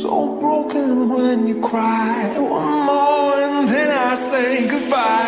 So broken when you cry. One more and then I say goodbye.